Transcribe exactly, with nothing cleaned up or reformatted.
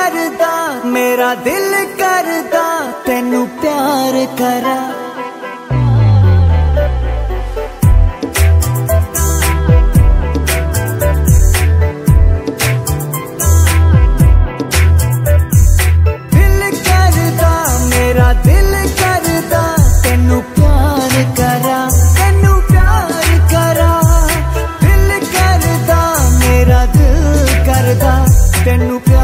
करदा मेरा दिल करदा तेनू प्यार करा। दिल करदा मेरा दिल करदा तेनू प्यार करा, तेनू प्यार करा। दिल करदा मेरा दिल करदा तेनू